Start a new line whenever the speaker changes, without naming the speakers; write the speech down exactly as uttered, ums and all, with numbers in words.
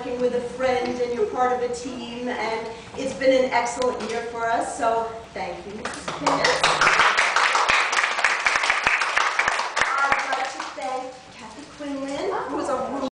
working with a friend and you're part of a team, and it's been an excellent year for us, so thank you, Missus Pickett. I'd like to thank Kathy Quinlan, who is our